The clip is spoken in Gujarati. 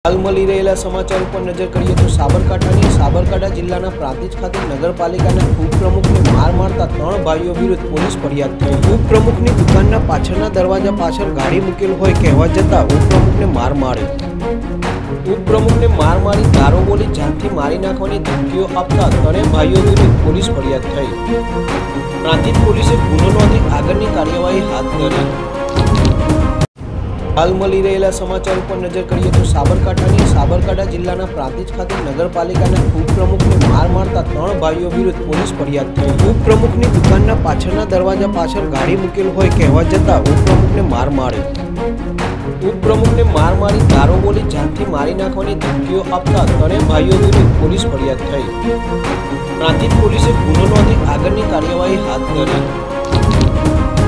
हाल मળી રહેલા સમાચાર ઉપર નજર કરીએ તો સાબરકાંઠા જિલ્લાના પ્રાંતિજ ખાતે નગરપાલિકાના ઉપપ્રમુખને માર મારતા 3 ભાઈઓ વિરુદ્ધ પોલીસ ફરિયાદ થઈ। ઉપપ્રમુખની દુકાનના પાછળના દરવાજા પાછળ ગાડી મૂકેલ હોય કહેવા જતાં ઉપપ્રમુખને માર મારી ગારો બોલી જાનથી મારી નાખવાની ધમકીઓ આપતા 3 ભાઈઓ વિરુદ્ધ પોલીસ ફરિયાદ થઈ। પ્રાંતિજ પોલીસે ગુનો નોંધી આગળની કાર્યવાહી હાથ ધરી। हाल मળી રહેલા સમાચાર ઉપર નજર કરીએ તો સાબરકાંઠા જિલ્લાના પ્રાંતિજ ખાતે નગરપાલિકાના ઉપપ્રમુખને માર મારતા 3 ભાઈઓ વિરુદ્ધ પોલીસ ફરિયાદ થઈ। ઉપપ્રમુખની દુકાનના પાછળના દરવાજા પાછળ ગાડી મૂકેલ હોય કહેવા જતાં ઉપપ્રમુખને મારી ગારો બોલી જાનથી મારી નાખવાની ધમકીઓ આપતા 3 ભાઈઓ વિરુદ્ધ પોલીસ ફરિયાદ થઈ। પ્રાંતિજ પોલીસે ગુનો નોંધી આગળની કાર્યવાહી હાથ ધરી।